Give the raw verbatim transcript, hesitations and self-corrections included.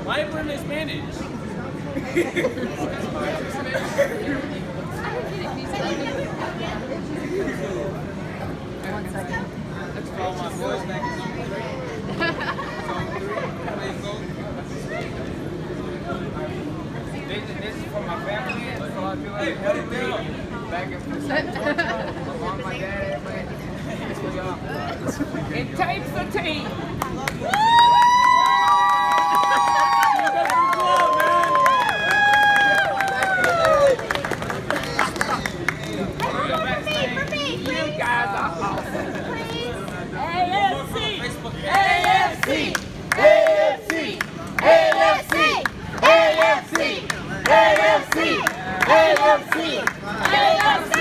Why are you putting in Spanish? One second. Let's call my boys back in zone three. This, this is for my family, so I feel like hey, back in my mom, my dad, everybody. This for y'all. It takes a team. A F C! A F C!